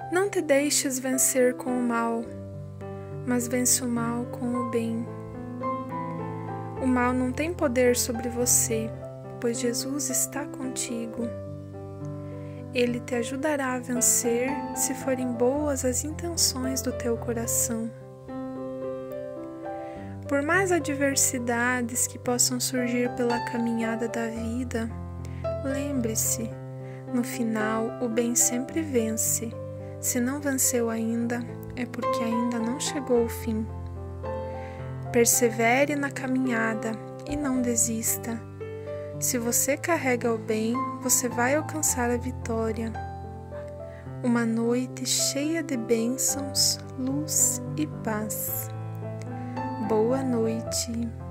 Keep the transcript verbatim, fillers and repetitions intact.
Não te deixes vencer com o mal, mas vence o mal com o bem. O mal não tem poder sobre você, pois Jesus está contigo. Ele te ajudará a vencer se forem boas as intenções do teu coração. Por mais adversidades que possam surgir pela caminhada da vida, lembre-se, no final o bem sempre vence. Se não venceu ainda, é porque ainda não chegou o fim. Persevere na caminhada e não desista. Se você carrega o bem, você vai alcançar a vitória. Uma noite cheia de bênçãos, luz e paz. Boa noite.